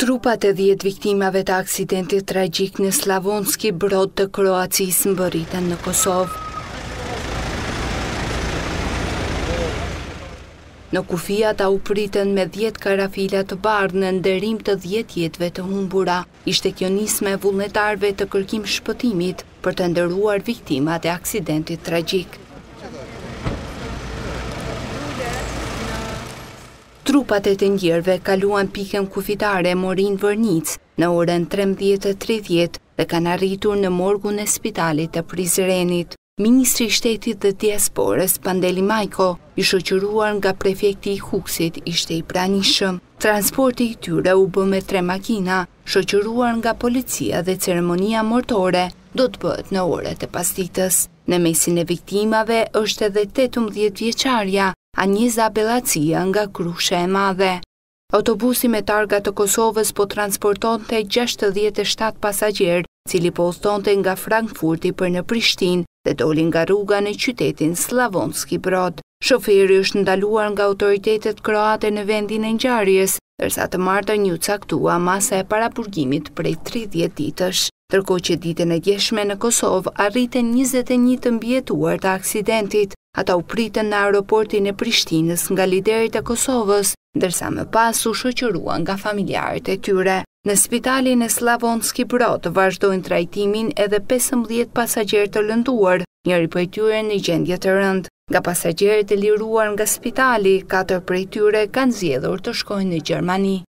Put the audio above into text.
Trupat e 10 viktimave të aksidentit tragjik në Slavonski Brod të Kroacisë mbërriten në Kosovë. Në kufi ata u pritën me 10 karafila të bardhë në nderim të 10 jetëve të humbura. Ishte kjo nismë e vullnetarëve të kërkim shpëtimit për të ndëruar viktimat e aksidentit tragjik. Trupat e të ndjerve kaluan pikën kufitare Morin Vërnic në orën 13:30 dhe kanë arritur në morgun e spitalit të Prizrenit. Ministri i Shtetit dhe Diasporës Pandeli Majko, i shoqëruar nga prefekti i Huksit, ishte i pranishëm. Transporti i tyre u bë me 3 makina, shoqëruar nga policia dhe ceremonia mortore do të bëhet në orët e pasditës. Në mesin e viktimave është edhe 18 vjeçarja Anjeza Bellacia nga Krushe e Madhe. Autobusi me targa të Kosovës po transportonte 67 pasagjerë, cili po udhtonte nga Frankfurti për në Prishtinë dhe doli nga rruga në qytetin Slavonski Brod. Shoferi është ndaluar nga autoritetet kroate në vendin e ngjarjes, ndërsa të martën ju caktua masa e paraburgimit prej 30 ditësh. Ndërkohë që ditën e djeshme në Kosovë arriten 21 të mbijetuar të aksidentit. Ata u pritën në aeroportin e Prishtinës nga liderit e Kosovës, ndërsa më pas u shoqëruan nga familjarët e tyre. Në spitalin e Slavonski Brod vazhdojnë trajtimin edhe 15 pasagjerë të lënduar, njëri prej tyre në gjendje të rëndë. Nga pasagjerët e liruar nga spitali, 4 prej tyre kanë zgjedhur të shkojnë në Gjermani.